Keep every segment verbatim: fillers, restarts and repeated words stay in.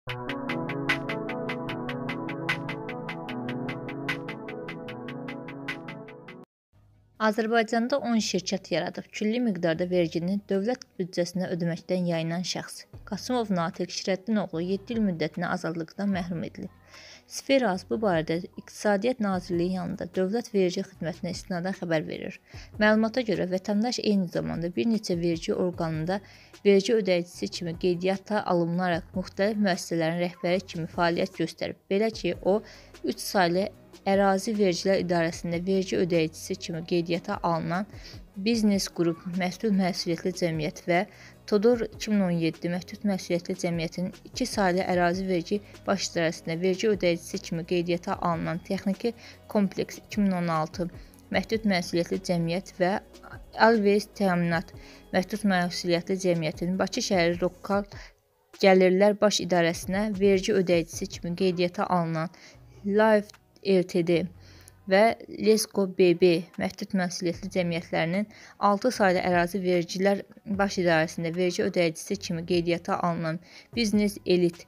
Azərbaycanda on şirkət yaradıb külli miqdarda vergini dövlət büdcəsinə ödəməkdən yayınan şəxs Qasımov Natiq Şirəddin oğlu yeddi il müddətinə azadlıqdan məhrum edilib. Sferaz bu barədə İqtisadiyyat Nazirliyi yanında Dövlət Vergi Xidmətinə istinadən xəbər verir. Məlumata görə vətəndaş eyni zamanda bir neçə vergi orqanında vergi ödəyicisi kimi qeydiyyata alınaraq müxtəlif müəssisələrin rəhbəri kimi fəaliyyət göstərib. Belə ki, o üç saylı Ərazi Vergilər İdarəsində vergi ödəyicisi kimi qeydiyyata alınan Biznes Qrup Məhdud Məsuliyyətli Cəmiyyət və Todor iki min on yeddi Məhdud Məsuliyyətli Cəmiyyətin iki saylı ərazi vergi baş idarəsində vergi ödəyicisi kimi qeydiyyata alınan Texniki Kompleks iki min on altı Məhdud Məsuliyyətli Cəmiyyət və Alves Təminat Məhdud Məsuliyyətli Cəmiyyətin Bakı şəhəri Lokal Gəlirlər Baş İdarəsinə vergi ödəyicisi kimi qeydiyyata alınan Life Ltd və Lesko B B Məhdud Məsuliyyətli Cəmiyyətlərinin altı saylı ərazi vergilər baş idarəsində vergi ödəyicisi kimi qeydiyyata alınan Biznes Elit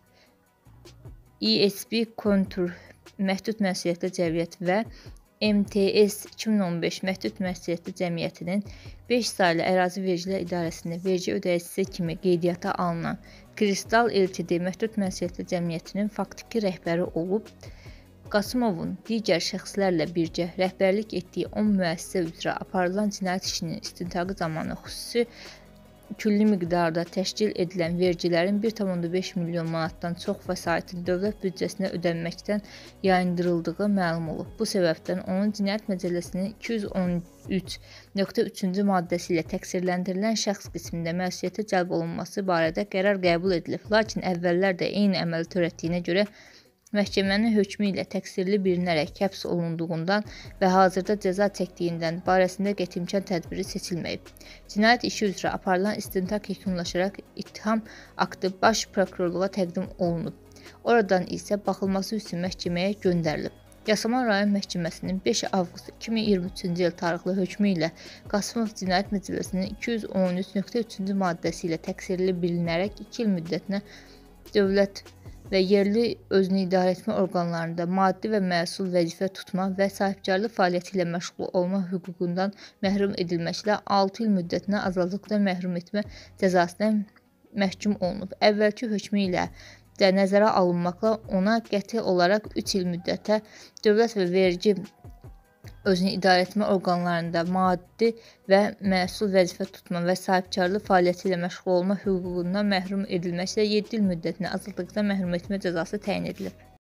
E S B Kontur Məhdud Məsuliyyətli Cəmiyyət və M T S iki min on beş Məhdud Məsuliyyətli Cəmiyyətinin beş saylı ərazi vergilər idarəsində vergi ödəyicisi kimi qeydiyyata alınan Kristal Ltd Məhdud Məsuliyyətli Cəmiyyətinin faktiki rəhbəri olub, Qasımovun digər şəxslərlə birgə rəhbərlik etdiyi on müəssisə üzrə aparılan cinayət işinin istintaqı zamanı xüsusi külli miqdarda təşkil edilən vergilərin bir tam beş milyon manatdan çox vəsaitin dövlət büdcəsinə ödənməkdən yayındırıldığı məlum olub. Bu səbəbdən onun Cinayət Məcəlləsinin iki yüz on üç nöqtə üçüncü maddəsi ilə təqsirləndirilən şəxs qismində məsuliyyətə cəlb olunması barədə qərar qəbul edilib. Lakin əvvəllər də eyni əməli törətdiyinə görə məhkəmənin hökmü ilə təqsirli bilinərək həbs olunduğundan və hazırda cəza çəkdiyindən barəsində qətimkan tədbiri seçilməyib. Cinayət işi üzrə aparılan istintaq yekunlaşaraq ittiham aktı baş prokurorluğa təqdim olunub. Oradan isə baxılması üçün məhkəməyə göndərilib. Yasamal rayon məhkəməsinin beş avqust iki min iyirmi üçüncü il tarixli hökmü ilə Qasımov Cinayət Məcəlləsinin iki yüz on üç nöqtə üçüncü maddəsi ilə təqsirli bilinərək iki il müddətinə dövlət və yerli özünü idarə etmə orqanlarında maddi və məsul vəzifə tutma və sahibkarlıq fəaliyyəti ilə məşğul olma hüququndan məhrum edilməklə altı il müddətinə azadlıqdan məhrum etmə cəzasına məhkum olunub. Əvvəlki hökmü ilə də nəzərə alınmaqla ona qəti olaraq üç il müddətə dövlət və vergi özünü idarə etmə orqanlarında maddi və məsul vəzifə tutma və sahibkarlıq fəaliyyəti ilə məşğul olma hüququndan məhrum edilməklə yeddi il müddətinə azadlıqdan məhrum etmə cəzası təyin edilib.